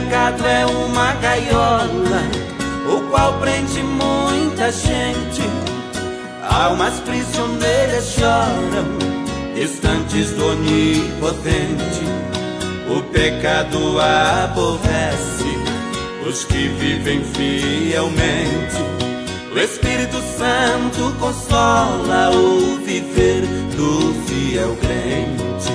pecado é uma gaiola, o qual prende muita gente. Almas prisioneiras choram, distantes do onipotente. O pecado aborrece os que vivem fielmente. O Espírito Santo consola o viver do fiel crente.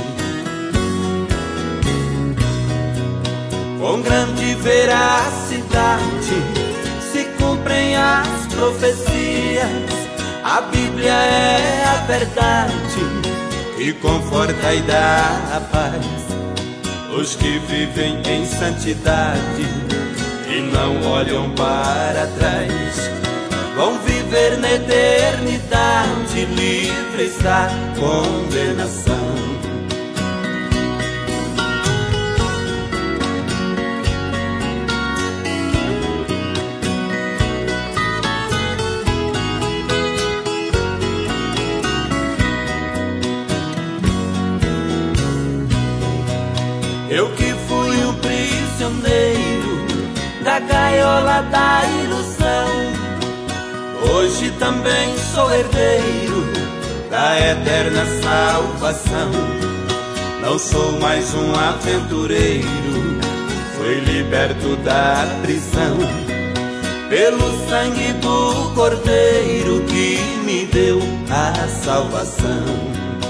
Com grande veracidade se cumprem as profecias. A Bíblia é a verdade que conforta e dá a paz. Os que vivem em santidade e não olham para trás vão viver na eternidade, livres da condenação. Eu que fui o prisioneiro da gaiola da ilusão, hoje também sou herdeiro da eterna salvação. Não sou mais um aventureiro, fui liberto da prisão pelo sangue do Cordeiro que me deu a salvação.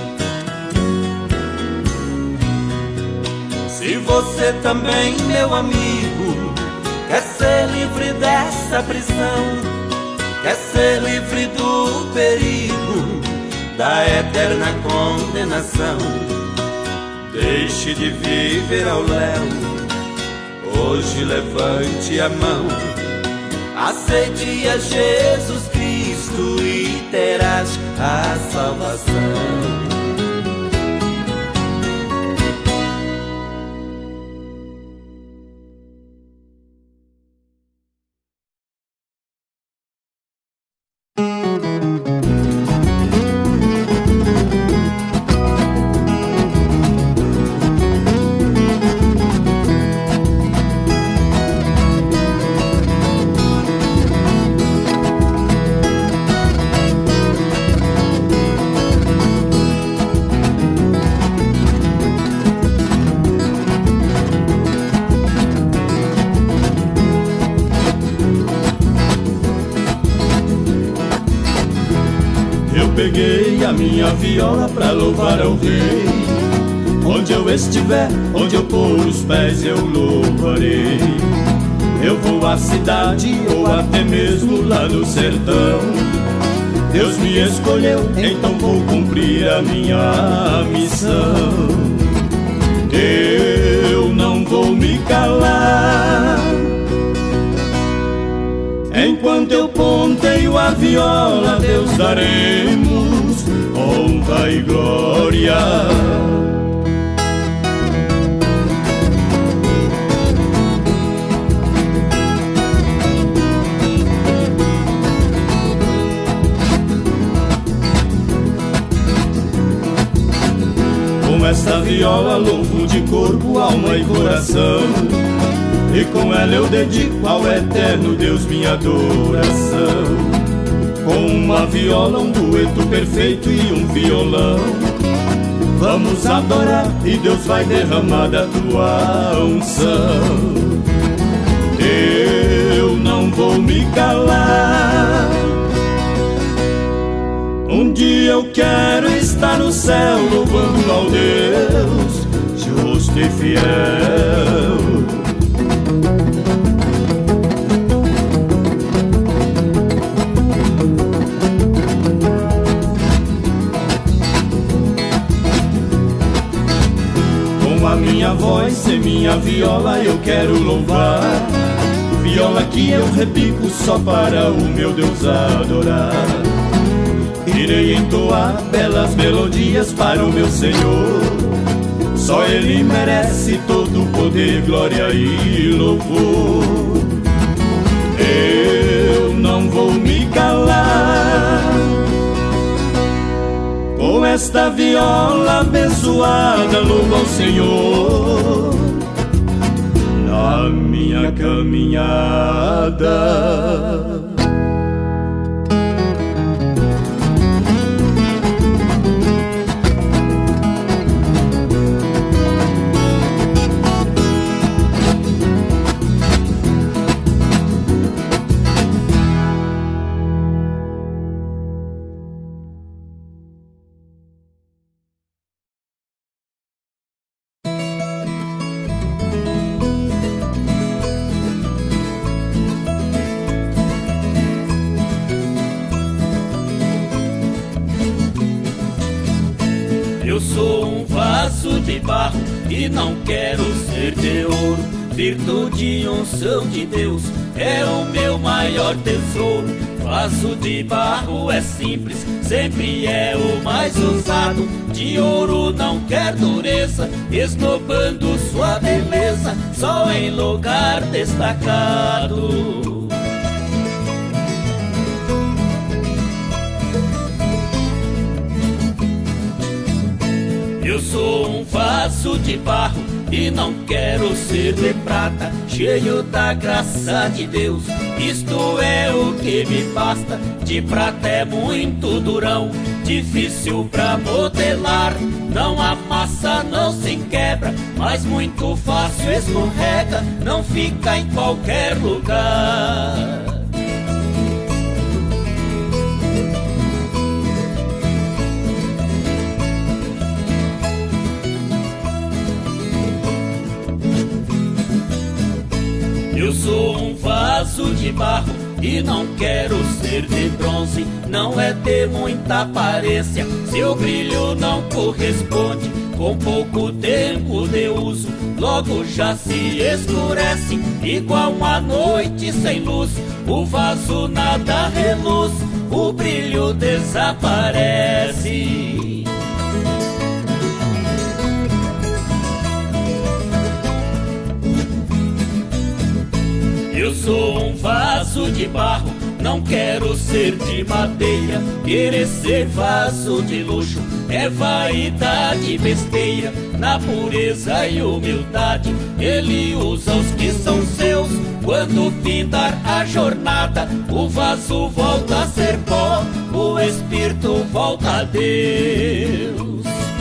Se você também, meu amigo, quer ser livre dessa prisão, quer ser livre do perigo da eterna condenação, deixe de viver ao léu, hoje levante a mão, aceite a Jesus Cristo e terás a salvação. Peguei a minha viola pra louvar ao Rei. Onde eu estiver, onde eu pôr os pés, eu louvarei. Eu vou à cidade ou até mesmo lá no sertão. Deus me escolheu, então vou cumprir a minha missão. Eu não vou me calar enquanto eu ponteio a viola. Deus daremos honra e glória. Com esta viola louvo de corpo, alma e coração, e com ela eu dedico ao eterno Deus minha adoração. Com uma viola, um dueto perfeito e um violão, vamos adorar e Deus vai derramar da tua unção. Eu não vou me calar. Um dia eu quero estar no céu louvando ao Deus justo e fiel. Minha voz e minha viola eu quero louvar, viola que eu repico só para o meu Deus adorar. Irei entoar belas melodias para o meu Senhor, só Ele merece todo o poder, glória e louvor. Eu não vou me calar. Com esta viola abençoada louvo ao Senhor na minha minha caminhada. Eu sou um vaso de barro e não quero ser de ouro. Virtude e unção de Deus é o meu maior tesouro. Vaso de barro é simples, sempre é o mais usado. De ouro não quer dureza, esnobando sua beleza, só em lugar destacado. Eu sou um vaso de barro e não quero ser de prata, cheio da graça de Deus, isto é o que me basta. De prata é muito durão, difícil pra modelar, não amassa, não se quebra, mas muito fácil escorrega, não fica em qualquer lugar. Eu sou um vaso de barro e não quero ser de bronze, não é de muita aparência, seu brilho não corresponde, com pouco tempo de uso, logo já se escurece, igual uma noite sem luz, o vaso nada reluz, o brilho desaparece. Eu sou um vaso de barro, não quero ser de madeira, querer ser vaso de luxo é vaidade besteira. Na pureza e humildade ele usa os que são seus, quando findar a jornada o vaso volta a ser pó, o espírito volta a Deus.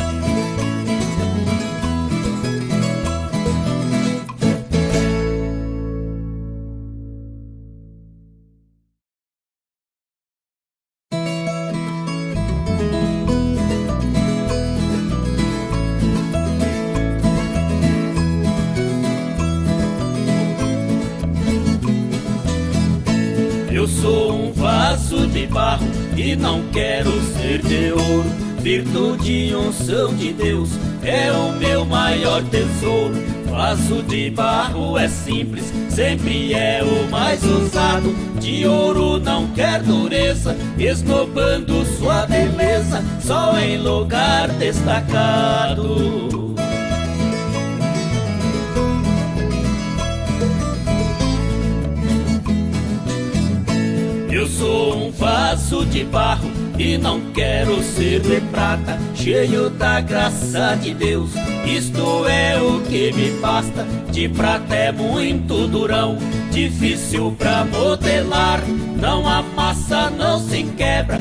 Eu sou um vaso de barro e não quero ser de ouro. Virtude e unção de Deus é o meu maior tesouro. Vaso de barro é simples, sempre é o mais usado. De ouro não quer dureza, esnobando sua beleza, só em lugar destacado. Eu sou um vaso de barro e não quero ser de prata, cheio da graça de Deus, isto é o que me basta. De prata é muito durão, difícil pra modelar, não amassa, não se quebra.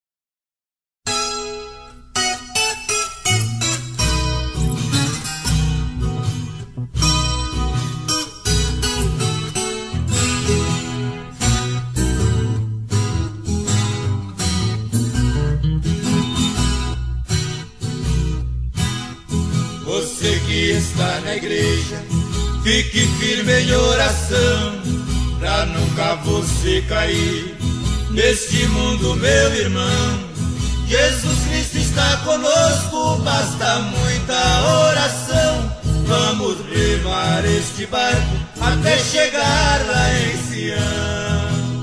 Você que está na igreja, fique firme em oração, pra nunca você cair neste mundo, meu irmão. Jesus Cristo está conosco, basta muita oração. Vamos remar este barco até chegar lá em Sião.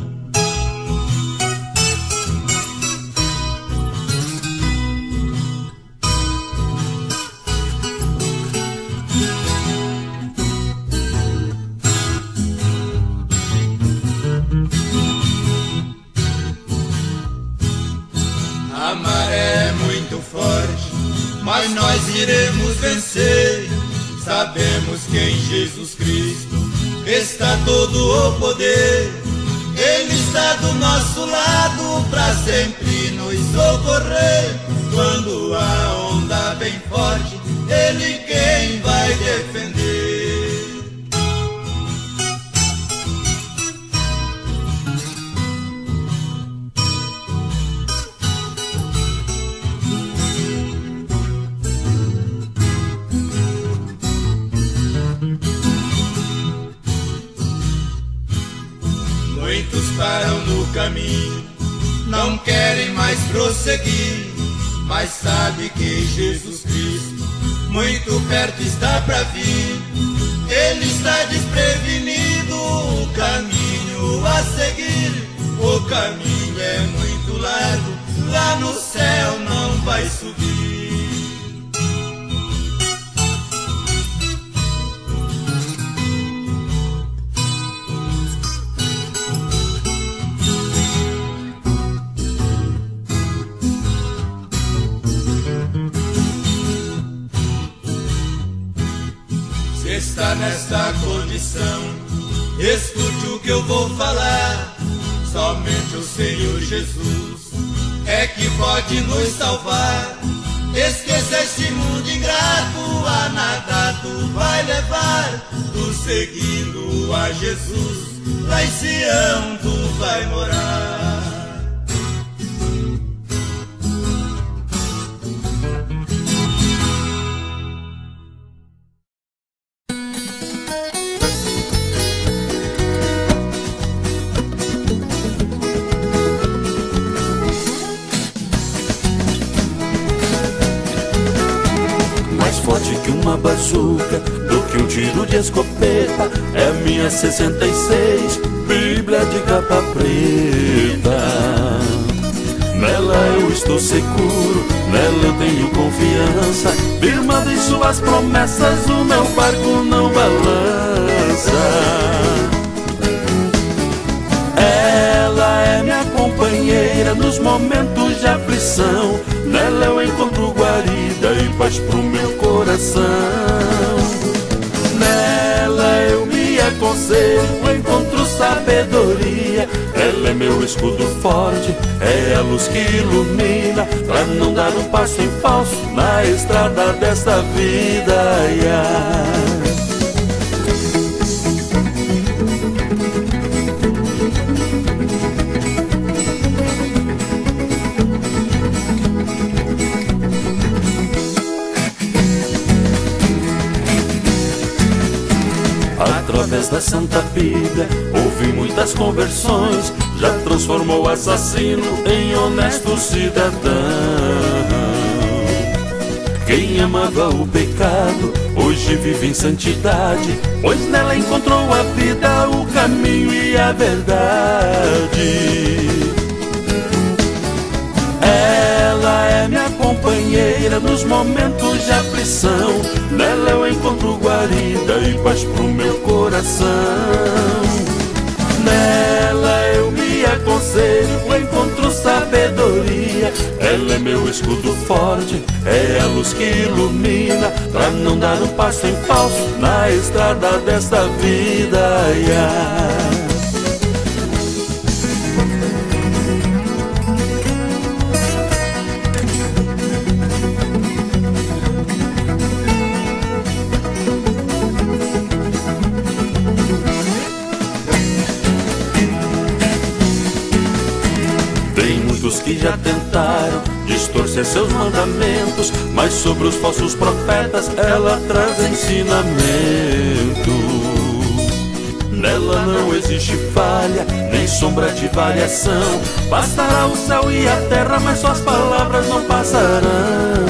A maré é muito forte, mas nós iremos vencer. Sabemos que em Jesus Cristo está todo o poder. Ele está do nosso lado pra sempre nos socorrer. Quando a onda bem forte, Ele quem vai defender. Muitos param no caminho, não querem mais prosseguir, mas sabe que Jesus Cristo muito perto está para vir. Ele está desprevenido, o caminho a seguir. O caminho é muito largo, lá no céu não vai subir. Está nesta condição, escute o que eu vou falar. Somente o Senhor Jesus é que pode nos salvar. Esqueça este mundo ingrato, a nada tu vai levar. Tu seguindo a Jesus, lá em Sião tu vai morar. Que uma bazuca, do que um tiro de escopeta, é minha 66, Bíblia de capa preta. Nela eu estou seguro, nela eu tenho confiança, firmado em suas promessas, o meu barco não balança. Ela é minha companheira nos momentos de aflição, nela eu encontro guarida e paz pro meu coração. Nela eu me aconselho, encontro sabedoria. Ela é meu escudo forte, é a luz que ilumina, pra não dar um passo em falso na estrada desta vida. Através da Santa Bíblia houve muitas conversões, já transformou assassino em honesto cidadão. Quem amava o pecado hoje vive em santidade, pois nela encontrou a vida, o caminho e a verdade. Ela é minha companheira nos momentos de aflição, nela eu encontro guarida e paz pro meu coração. Nela eu me aconselho, encontro sabedoria. Ela é meu escudo forte, é a luz que ilumina, pra não dar um passo em falso na estrada desta vida. Que já tentaram distorcer seus mandamentos, mas sobre os falsos profetas ela traz ensinamento. Nela não existe falha, nem sombra de variação. Bastará o céu e a terra, mas suas palavras não passarão.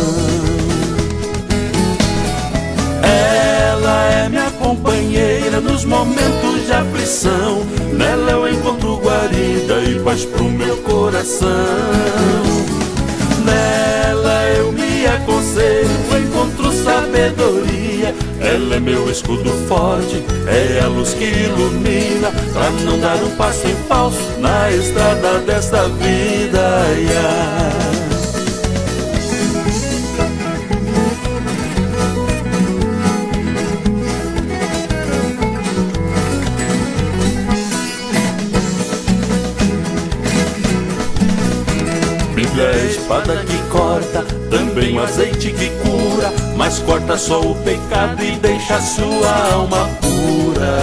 Ela é minha companheira nos momentos de aflição, nela eu encontro guarida e paz pro meu coração. Nela eu me aconselho, encontro sabedoria. Ela é meu escudo forte, é a luz que ilumina, pra não dar um passo em falso na estrada desta vida. espada que corta, também o azeite que cura, mas corta só o pecado e deixa a sua alma pura.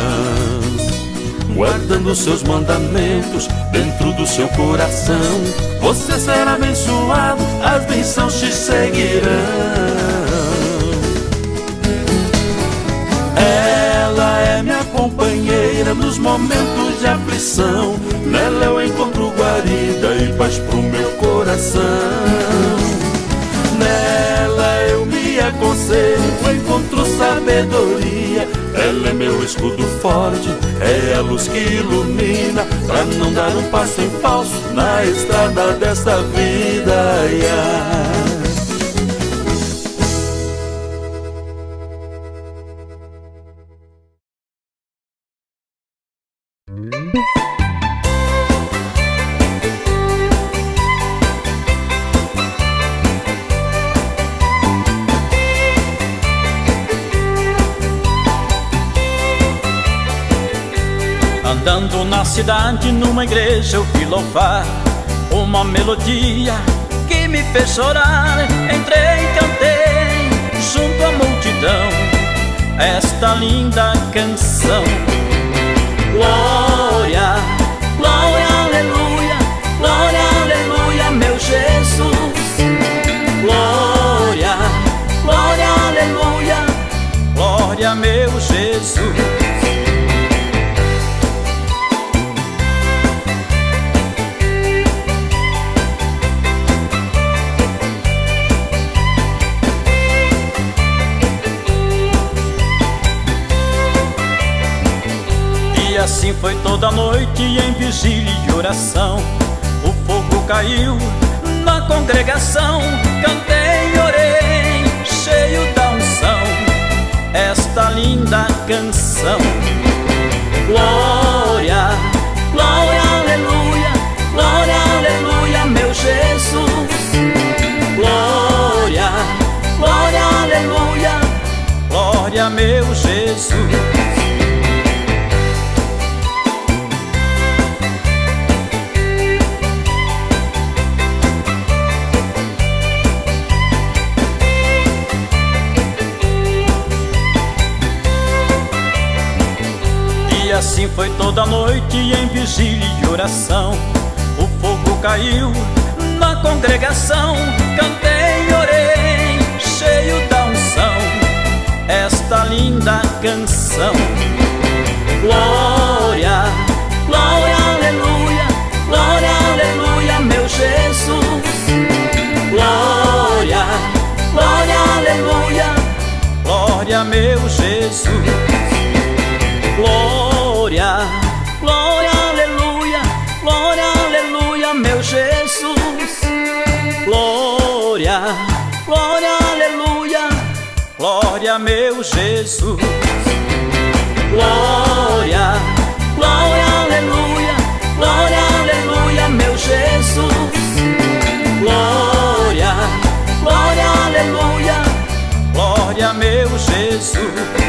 Guardando seus mandamentos dentro do seu coração, você será abençoado, as bênçãos te seguirão. Ela é minha companheira nos momentos de aflição, nela eu encontro guarida e paz pro meu coração. Nela eu me aconselho, encontro sabedoria, ela é meu escudo forte, é a luz que ilumina, pra não dar um passo em falso na estrada desta vida. Andando na cidade, numa igreja eu vi louvar uma melodia que me fez chorar. Entrei e cantei junto à multidão esta linda canção. Glória, glória, aleluia, glória, aleluia, meu Jesus. Glória, glória, aleluia, glória, meu Jesus. E assim foi toda a noite em vigília e oração. O fogo caiu na congregação, cantei e orei, cheio da unção, esta linda canção. Glória, glória, aleluia, glória, aleluia, meu Jesus. Glória, glória, aleluia, glória, meu Jesus. E assim foi toda a noite em vigília e oração. O fogo caiu na congregação, cantei e orei, cheio da unção, esta linda canção. Glória, glória, aleluia, glória, aleluia, meu Jesus. Glória, glória, aleluia, glória, meu Jesus. Glória, glória, aleluia, glória, aleluia, meu Jesus. Glória, glória, aleluia, glória, meu Jesus. Glória, glória, aleluia, glória, aleluia, meu Jesus. Glória, glória, aleluia, glória, meu Jesus.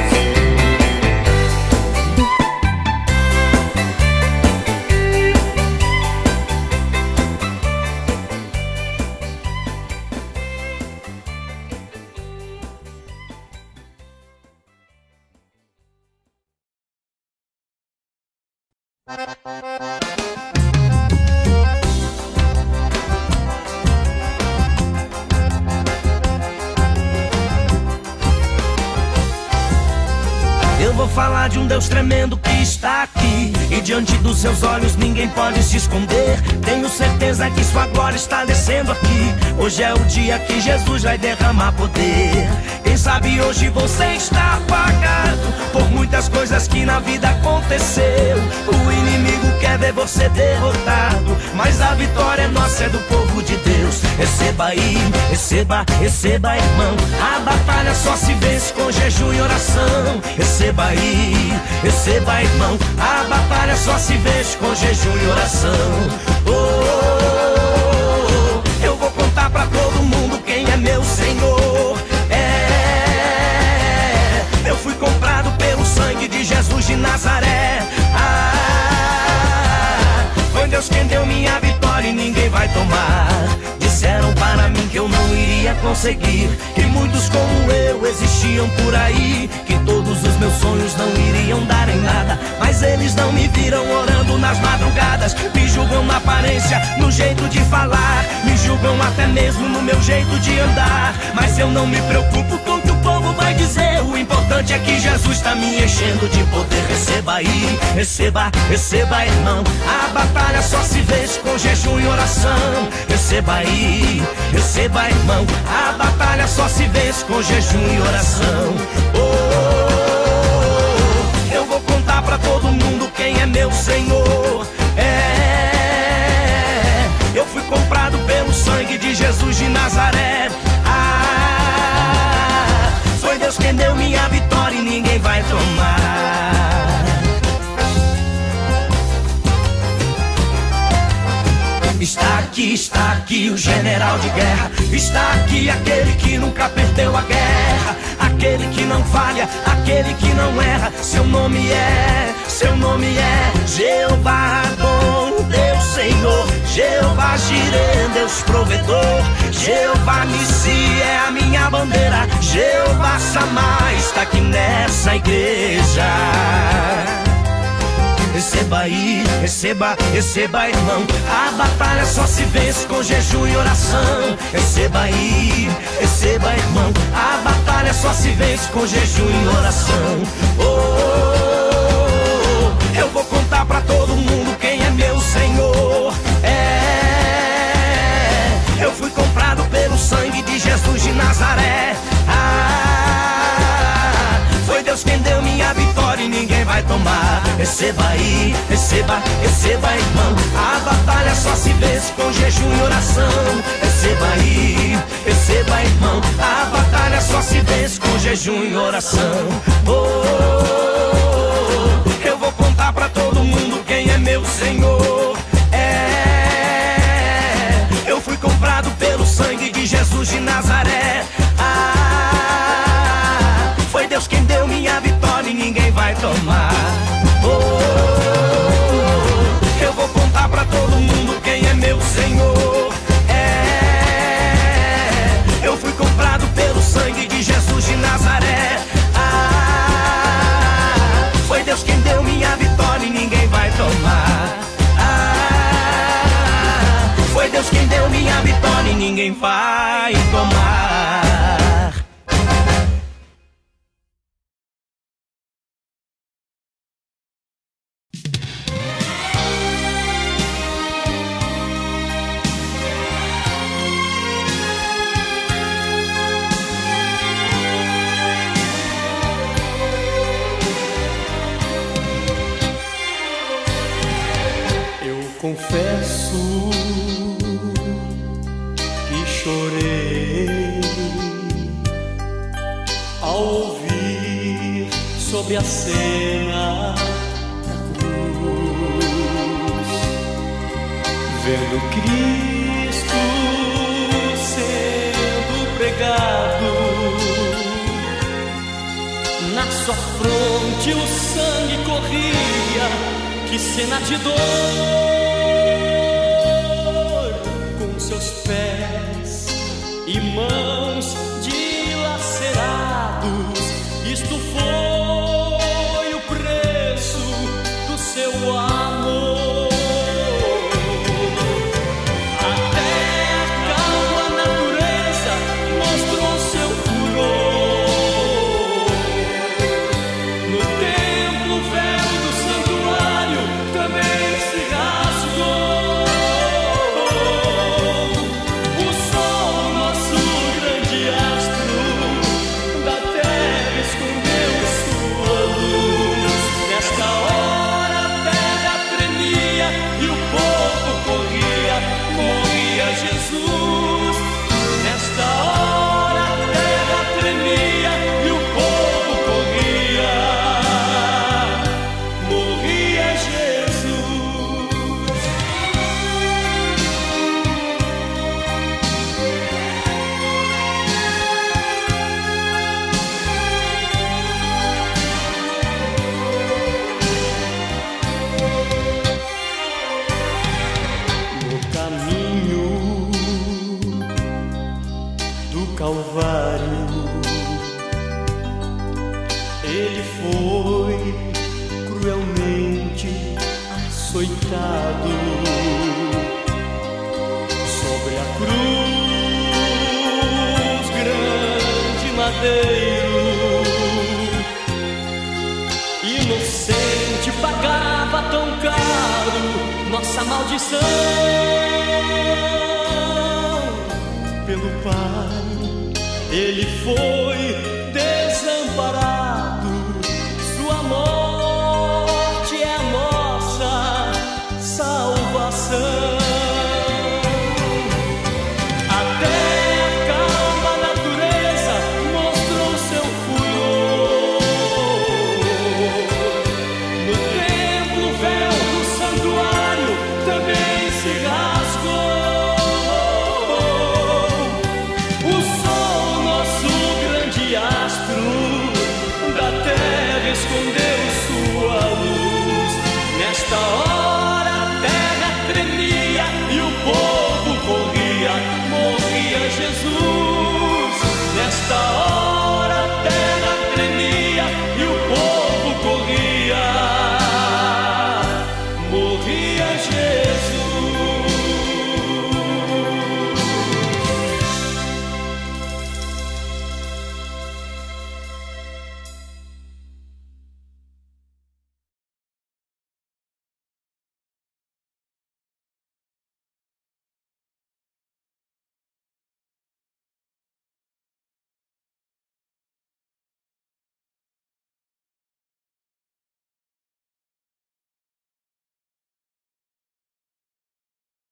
Eu vou falar de um Deus tremendo que está aqui, e diante dos seus olhos ninguém pode se esconder. Tenho certeza que sua glória está descendo aqui. Hoje é o dia que Jesus vai derramar poder. Quem sabe hoje você está apagado por muitas coisas que na vida aconteceu. O inimigo quer ver você derrotado, mas a vitória é nossa, é do povo de Deus. Receba aí, receba, receba, irmão. A batalha só se vence com jejum e oração. Receba aí, receba, irmão. A batalha só se vence com jejum e oração. Oh, oh, oh, eu vou contar pra todo mundo quem é meu Senhor. Eu fui comprado pelo sangue de Jesus de Nazaré. Foi Deus quem deu minha vitória e ninguém vai tomar. Disseram vão seguir, que muitos como eu existiam por aí, que todos os meus sonhos não iriam dar em nada, mas eles não me viram orando nas madrugadas. Me julgam na aparência, no jeito de falar, me julgam até mesmo no meu jeito de andar, mas eu não me preocupo com o que o povo vai dizer. O importante é que Jesus está me enchendo de poder. Receba aí, receba, receba, irmão. A batalha só se vence com jejum e oração. Receba aí, receba, irmão. A batalha só se vence com jejum e oração. Oh, eu vou contar pra todo mundo quem é meu Senhor. Eu fui comprado pelo sangue de Jesus de Nazaré. Foi Deus quem deu minha vitória e ninguém vai tomar. Está aqui o general de guerra. Está aqui aquele que nunca perdeu a guerra, aquele que não falha, aquele que não erra. Seu nome é Jeová Adon, Deus Senhor. Jeová Jireh, Deus provedor. Jeová Nissi é a minha bandeira. Jeová Samá está aqui nessa igreja. Receba aí, receba, receba, irmão. A batalha só se vence com jejum e oração. Receba aí, receba, irmão. A batalha só se vence com jejum e oração. Oh, eu vou contar pra todo mundo quem é meu Senhor. Eu fui comprado pelo sangue de Jesus de Nazaré. Foi Deus quem deu minha vitória e ninguém vai tomar. Receba aí, receba, receba, irmão. A batalha só se vence com jejum e oração. Receba aí, receba, irmão. A batalha só se vence com jejum e oração. Oh, eu vou contar pra todo mundo quem é meu Senhor. Eu fui comprado pelo sangue de Jesus de Nazaré. Foi Deus quem deu minha vitória e ninguém vai tomar. Oh, eu vou contar pra todo mundo quem é meu Senhor. Eu fui comprado pelo sangue de Jesus de Nazaré. Foi Deus quem deu minha vitória e ninguém vai tomar. Foi Deus quem deu minha vitória e ninguém vai tomar. Confesso que chorei ao ouvir sobre a cena da cruz, vendo Cristo sendo pregado, na sua fronte o sangue corria, que cena de dor. Seus pés e mãos dilacerados, isto foi o preço do seu amor. Até a calma natureza mostrou seu furor. No templo velho do santuário também se rasgou. deixado sobre a cruz, grande madeiro. Inocente pagava tão caro nossa maldição. Pelo Pai ele foi